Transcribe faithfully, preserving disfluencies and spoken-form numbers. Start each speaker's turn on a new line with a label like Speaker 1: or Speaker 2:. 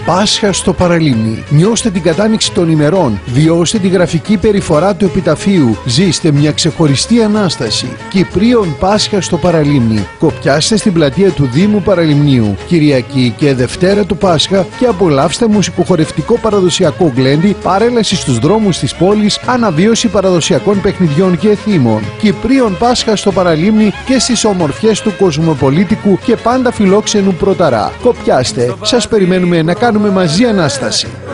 Speaker 1: Πάσχα στο παραλίμνη. Νιώστε την κατάνοιξη των ημερών. Βιώστε τη γραφική περιφορά του επιταφείου. Ζήστε μια ξεχωριστή Ανάσταση. Κυπρίων Πάσχα στο παραλίμνη. Κοπιάστε στην πλατεία του Δήμου Παραλιμνίου. Κυριακή και Δευτέρα του Πάσχα και απολαύστε μουσικοχορευτικό παραδοσιακό γκλέντι, παρέλαση στους δρόμους της πόλης, αναβίωση παραδοσιακών παιχνιδιών και θύμων. Κυπρίων Πάσχα στο παραλίμνη και στις ομορφιές του κοσμοπολίτικου και πάντα φιλόξενου Πρωταρά. Κοπιάστε, σας περιμένουμε να κάνουμε μαζί Ανάσταση.